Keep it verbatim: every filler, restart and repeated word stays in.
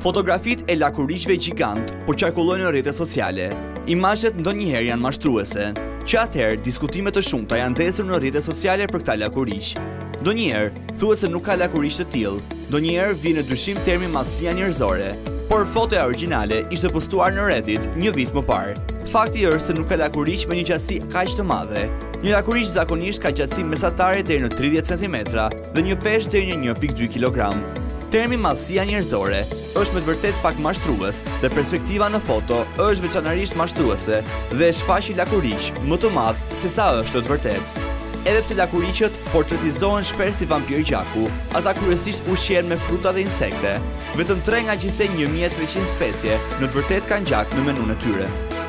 Fotografit e lakurishve gjigant po qarkullojnë në rrjetet sociale. Imazhet ndonjëherë janë mashtruese, që atëherë diskutime të shumta janë ndesur në rrjetet sociale për këta lakurish. Ndonjëherë thuhet se nuk ka lakurish të tillë, ndonjëherë vjen në dyshim termi madhësia njerëzore, por fotoja origjinale ishte postuar në Reddit një vit më parë. Fakti është se nuk ka lakurish me një gjatësi kaq të madhe. Një lakurish zakonisht ka gjatësi mesatare deri në tridhjetë centimetra dhe një peshë deri në një pikë dy kilogram. Termi madhësia njerëzore është me të vërtet pak mashtrues dhe perspektiva në foto është veçanërisht mashtruese dhe e shfaqi lakurish më të madh se sa është të vërtet. Edhe pse lakuriqët portretizohen shpesh si vampir gjaku, ata kryesisht ushqehen me fruta dhe insekte. Vetëm tre nga gjithsej një mijë e treqind specie në të vërtet kanë gjak në menun e tyre.